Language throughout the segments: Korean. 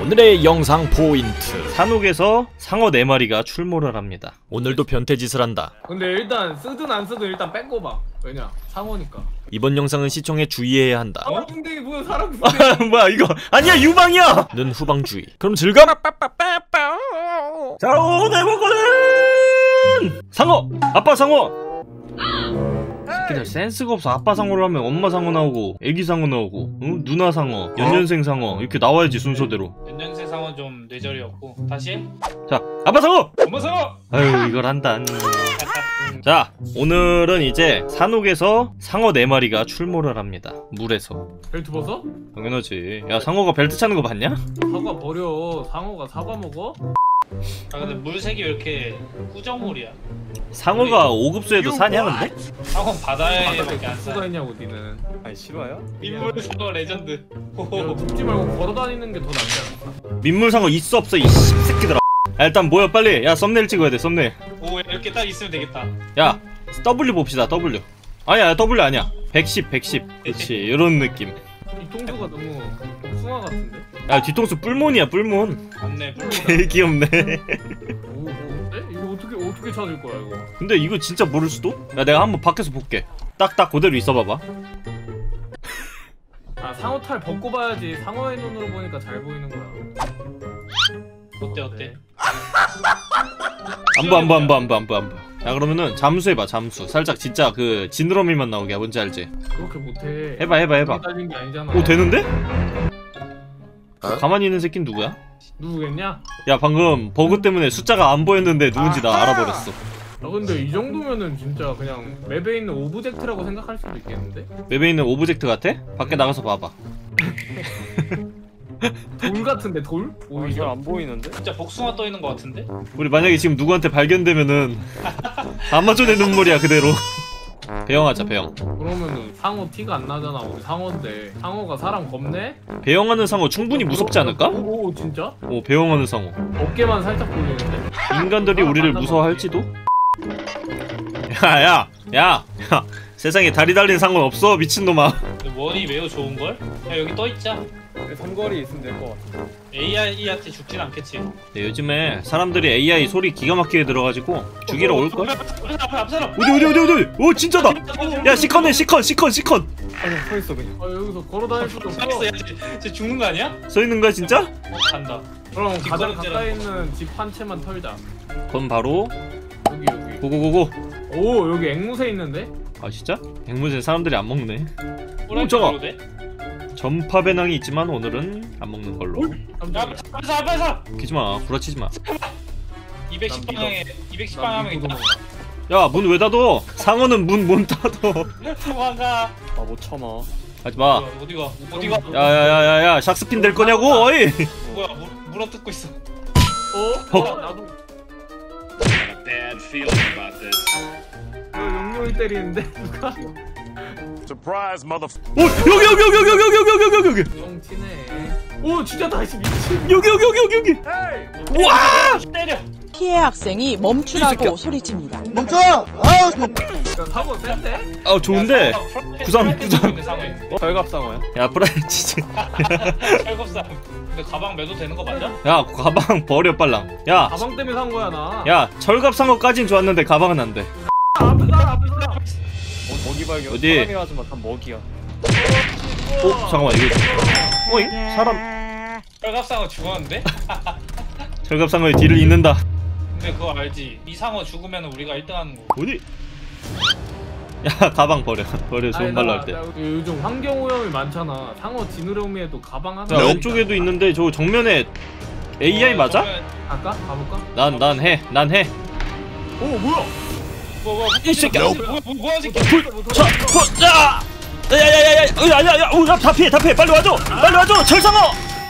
오늘의 영상 포인트, 산옥에서 상어 4마리가 출몰을 합니다. 오늘도 변태짓을 한다. 근데 일단 쓰든 안 쓰든 일단 뺏고 봐. 왜냐? 상어니까. 이번 영상은 시청에 주의해야 한다. 사람 붕대기 뭐야, 사람 붕대기. 뭐야 이거 아니야, 유방이야. 는 후방주의. 그럼 즐거워. 자, 오늘 먹거든 상어. 아빠 상어. 새끼들 센스가 없어. 아빠 상어를 하면 엄마 상어 나오고 애기 상어 나오고 누나 상어, 연년생 상어 이렇게 나와야지 순서대로. 연년생 상어 좀 뇌절이었고 다시 해? 자, 아빠 상어! 엄마 상어! 아유, 이걸 한다. 자, 오늘은 이제 산옥에서 상어 4마리가 출몰을 합니다. 물에서. 벨트 벗어? 당연하지. 야, 상어가 벨트 차는 거 봤냐? 사과 버려. 상어가 사과 먹어? 아 근데 물색이 왜 이렇게 꾸정물이야? 상어가 5급수에도 사냐 근데? 상어 바다에밖에 안 수가 사. 있냐고 니는. 아니 싫어요? 민물 상어 레전드. 야, 죽지 말고 걸어 다니는 게 더 낫지 않을까? 민물 상어 있어 없어 이 씹새끼들아. 야, 일단 모여 빨리. 야, 썸네일 찍어야 돼. 썸네일. 오 이렇게 딱 있으면 되겠다. 야, W 봅시다. W. 아니야, W 아니야. 110 그렇지. 요런 느낌. 뒤통수가 너무 복숭아 같은데? 야, 뒤통수 뿔몬이야, 뿔몬. 맞네 뿔. 개 귀엽네. 오, 네? 이거 어떻게 찾을 거야 이거? 근데 이거 진짜 모를 수도? 야, 내가 한번 밖에서 볼게. 딱 그대로 있어봐봐. 아, 상어 탈 벗고 봐야지. 상어의 눈으로 보니까 잘 보이는 거야. 어때? 안 봐. 야, 그러면은 잠수해봐, 잠수. 살짝 진짜 그 지느러미만 나오게. 뭔지 알지? 그렇게 못해. 해봐. 달린 게 아니잖아. 오, 되는데? 가만히 있는 새끼는 누구야? 누구겠냐? 야, 방금 버그 때문에 숫자가 안 보였는데 누군지 나 알아버렸어. 아, 근데 이 정도면은 진짜 그냥 맵에 있는 오브젝트라고 생각할 수도 있겠는데? 맵에 있는 오브젝트 같아? 밖에 나가서 봐봐. 돌 같은데, 돌? 잘 오히려? 안 보이는데? 진짜 복숭아 떠 있는 거 같은데? 우리 만약에 지금 누구한테 발견되면은 아마존의 눈물이야 그대로. 배영하자, 배영. 그러면은 상어 티가 안 나잖아. 우리 상어인데 상어가 사람 겁내? 배영하는 상어 충분히 무섭지 않을까? 오, 진짜? 오, 배영하는 상어. 어깨만 살짝 보이는데? 인간들이 우리를 무서워할지도? 야, 세상에 다리 달린 상어는 없어, 미친놈아. 근데 원이 매우 좋은걸? 야 여기 떠 있자. 삼거리 있으면 될 것 같아. AI한테 죽진 않겠지? 네, 요즘에 사람들이 AI 소리 기가 막히게 들어가지고 죽이러 올걸? 앞 사람! 어디? 오, 진짜다! 야, 시컨. 아니 서 있어 그냥. 아, 여기서 걸어 다닐 수도 없어. 알았어, 야, 쟤 죽는 거 아니야? 서 있는 거야, 진짜? 간다. 그럼 가장 뒷걸음질하는 가까이 거. 있는 집 한 채만 털자. 그럼 바로 여기. 고고고고. 오, 여기 앵무새 있는데? 아, 진짜? 앵무새 사람들이 안 먹네. 호랑이 저거. 쪽으로 돼? 전파 배낭이 있지만 오늘은 안 먹는 걸로. 야, 깜짝이야. 앞에서! 기지마, 구라치지마. 210방향에 210방향 하면 있다. 야, 문 왜 닫어? 상어는 문 못 닫어. 도망가. 아 못 참아. 하지마. 어디가? 어디가? 야야야야야, 샥스핀 될 거냐고? 어이. 뭐야? 물어 뜯고 있어. 나도. 용룡이 때리는데 누가? Surprise, mother. 오, 여기. 용 치네. 오, 진짜 다시 미친. 여기. 와! 때려. 피해 학생이 멈추라고 소리칩니다. 야, 상어 센데? 아, 좋은데. 구상. 절갑상어야? 야, 프라이치즈. 철겁상. 근데 가방 매도 되는 거 맞아? 야, 가방 버려 빨랑. 야, 가방 때문에 산 거야 나. 야, 철갑상어까진 좋았는데 가방은 안 돼. 앞에 사람. 먹이 발견. 어디? 사람이라지만 다 먹이야. 잠깐만, 이거. 어이? 사람. 철갑상어 죽었는데? 철갑상어의 뒤를 잇는다. 근데 그거 알지? 이 상어 죽으면 우리가 1등 하는 거. 어디? 야, 가방 버려. 좋은 말로 할 때. 요즘 환경 오염이 많잖아. 상어 지느러미에도 가방 하나. 자, 왼쪽에도 있는데 저 정면에 AI 맞아? 갈까? 가볼까? 난 해. 오, 뭐야? 이 새끼야. 뭐야 새끼? 자, 야야야야, 야, 다 피해. 빨리 와줘. 철상어.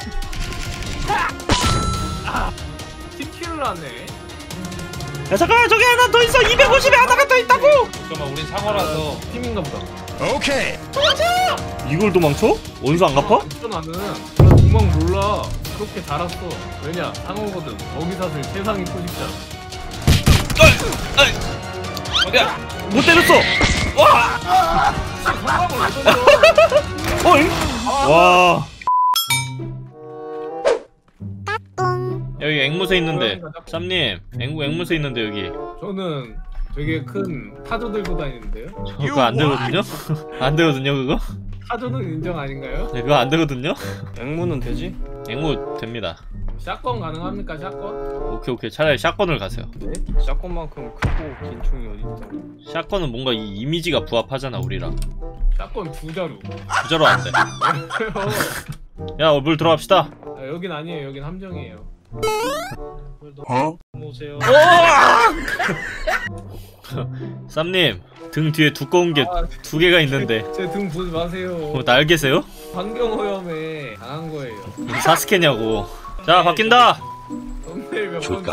10킬을 하네. 야, 잠깐만, 저기 하나 더 있어. 250에 하나가 더 있다고. 잠깐만 우린 상어라서. 팀인가 보다. Okay. 이걸 도망쳐? 원수 안 갚아? 나는 나 도망 몰라. 그렇게 자랐어. 왜냐? 상어거든. 먹이사슬 세상이 포식자. 야, 못 때렸어. 와. 상어를 왜 던져? 어잉? 와. 여기 앵무새 있는데. 쌈님 앵무새 있는데 여기. 저는 되게 큰 타조 들고 다니는데요. 그거 안 되거든요? 안 되거든요 그거? 타조는 인정 아닌가요? 네 그거 안 되거든요? 앵무는 되지? 앵무 됩니다. 샷건 가능합니까 샷건? 오케이 차라리 샷건을 가세요. 네? 샷건만큼 크고 긴 총이 어디 있다고? 샷건은 뭔가 이 이미지가 부합하잖아 우리랑. 샷건 두 자루. 부자로 안 돼. 야 물 들어갑시다. 아, 여긴 아니에요. 여긴 함정이에요. 오세요. 쌈님 등 뒤에 두꺼운 게 아, 두 개가 있는데 제 등 보지 마세요. 뭐 날개세요? 환경오염에 당한 거예요. 이게 사스케냐고. 자 바뀐다. 썸네일 몇번 찍어.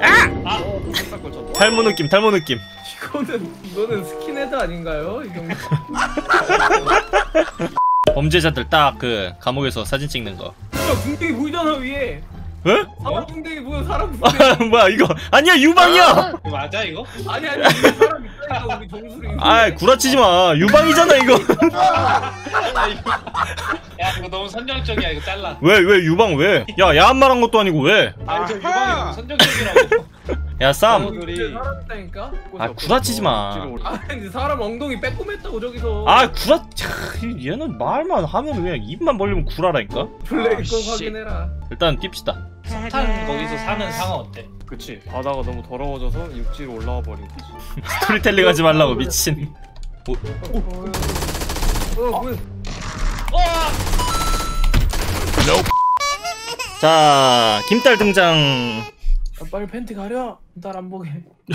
탈모 느낌 탈모 느낌. 이거는 스킨헤드 아닌가요? 이 정도. 범죄자들 딱 그 감옥에서 사진 찍는 거. 궁뎅이 보이잖아 위에. 에? 사람 궁뎅이 보여 사람 궁뎅이. 뭐야 이거 아니야 유방이야. 이거 맞아 이거? 아니 위에 사람 있다니까 우리 정수리. 아 구라치지 마 유방이잖아 이거. 야 이거 너무 선정적이야 이거 잘라. 왜 유방 왜? 야 야한 말한 것도 아니고 왜? 아니 저 유방이 너무 선정적이라고. 야 쌈. 위에 사람 있다니까. 아 구라치지 마. 아니 사람 엉덩이 빼꼼했다고 저기서. 아 구라. 얘는 말만 하면 그냥 입만 벌리면 구라라니까. 블랙 거 확인해라. 일단 뜁시다. 석탄 거기서 사는 상어 어때? 그치. 바다가 너무 더러워져서 육지로 올라와 버린 거지. 스토리텔링 하지 말라고 미친. 뭐야? 자 김딸 등장. 아, 빨리 팬티 가려. 딸 안 보게.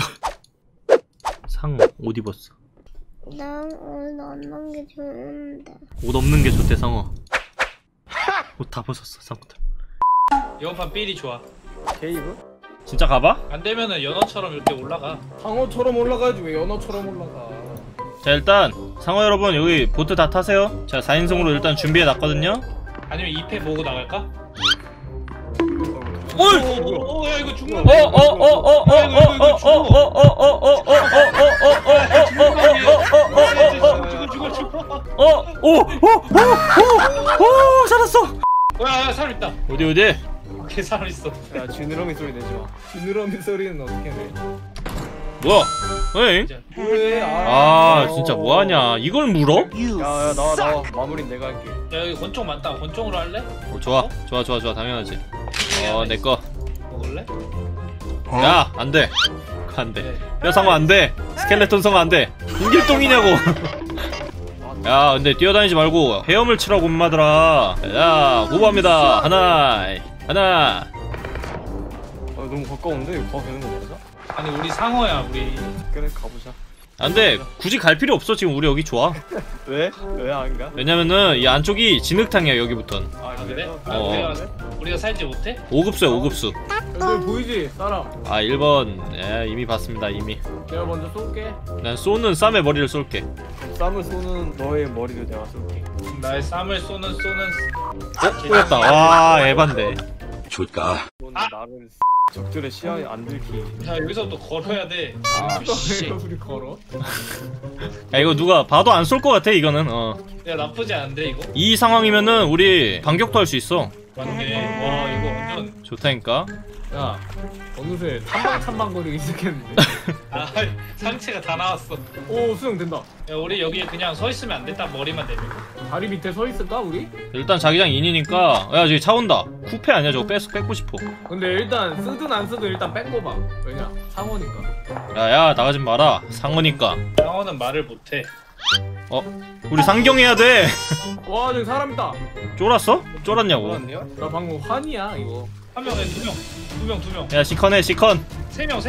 상어 옷 입었어. 난 옷 없는 게 좋은데. 옷 없는 게 좋대 상어. 옷 다 벗었어 상어들. 이번 판 삘이 좋아. 케이브? 진짜 가봐? 안 되면은 연어처럼 이렇게 올라가. 상어처럼 올라가야지 왜 연어처럼 올라가. 자 일단 상어 여러분 여기 보트 다 타세요. 자 4인승으로 일단 준비해 놨거든요. 아니면 2패 모으고 나갈까? 뭘? 오야 이거 죽는 살았어. 야 사람 있다. 어디 오케이 사람 있어. 야 지느러미 소리 내지 마. 지느러미 소리는 어떻게 내? 뭐야? 에이? 왜? 아 진짜 뭐하냐 이걸 물어? 야야 나와 마무리는 내가 할게. 야 여기 권총 많다. 권총으로 할래? 좋아 당연하지. 내꺼. 먹을래? 야 안돼. 안돼. 뼈상어 안돼. 스켈레톤 상어 안돼. 인길동이냐고. 야 근데 뛰어다니지 말고 헤엄을 치라고 엄마들아. 야 고부합니다. 하나 아 너무 가까운데 이거 가도 되는 거 맞아? 아니 우리 상어야 우리. 그래 가보자. 안돼. 굳이 갈 필요 없어. 지금 우리 여기 좋아. 왜? 왜 안 가? 왜냐면은 이 안쪽이 진흙탕이야 여기부턴. 아 그래? 어. 우리가 살지 못해? 5급수야 5급수. 여기 보이지? 사람. 아 1번 이미 봤습니다 이미. 내가 먼저 쏠게. 난 쏘는 쌈의 머리를 쏠게. 쌈을 쏘는 너의 머리를 내가 쏠게. 나의 쌈을 쏘는 꼬였다. 와 에반데. 너는 나를 적들의 시야에 안 들키. 야 여기서부터 걸어야 돼. 왜 우리 걸어? 야 이거 누가 봐도 안 쏠 것 같아 이거는. 야 나쁘지 않은데 이거? 이 상황이면은 우리 반격도 할 수 있어. 맞네. 와 이거 완전. 좋다니까. 야 어느새 탐방거리기 시작했는데. 아 상체가 다 나왔어. 오 수영 된다. 야 우리 여기 그냥 서 있으면 안 돼. 딱 머리만 대면. 다리 밑에 서 있을까 우리? 일단 자기장 인이니까. 야 저기 차 온다. 쿠페 아니야 저거 뺏고 싶어. 근데 일단 쓰든 안 쓰든 일단 뺀 거 봐. 왜냐? 상어니까. 야야 나가지 마라. 상어니까. 상어는 말을 못해. 우리 상경해야 돼. 와 저기 사람 있다. 쫄았어? 쫄았냐고. 몰랐네요? 나 방금 환이야 이거. 한 명에 두 명. 야 시컨해 시컨. 세 명.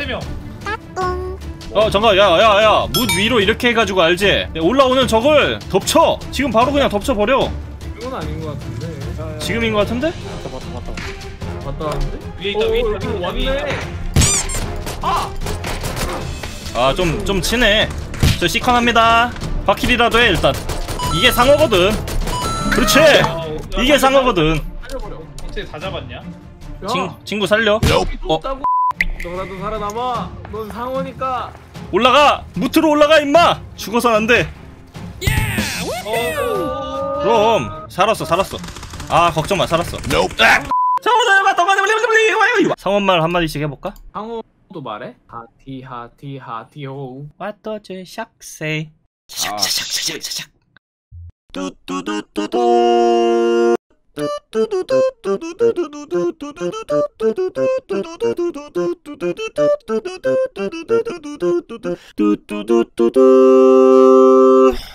잠깐 야야야 무 위로 이렇게 해가지고 알지? 야, 올라오는 적을 덮쳐. 지금 바로 그냥 덮쳐버려. 이건 아닌 것 같은데. 지금인 것 같은데? 갔다 왔는데? 위에 있다 위에 있다 여기 위에 있다, 왔네. 위에 있다. 아 좀 치네. 저 시컨합니다. 바퀴리라도 해 일단. 이게 상어거든. 그렇지. 이게 상어거든. 살려버려. 어떻게 다 잡았냐? 야, 친구 살려. 없다고. 너라도 살아남아. 넌 상어니까. 올라가. 무트로 올라가 임마. 죽어선 안 돼. 그럼 살았어. 아 걱정 마 살았어. 자 오늘 봤던 거는 상원말 한마디씩 해볼까? 상어도 말해? 하티 하티 하티호. What does the shark say? 샥샥샥샥샥. 뚜뚜뚜뚜뚜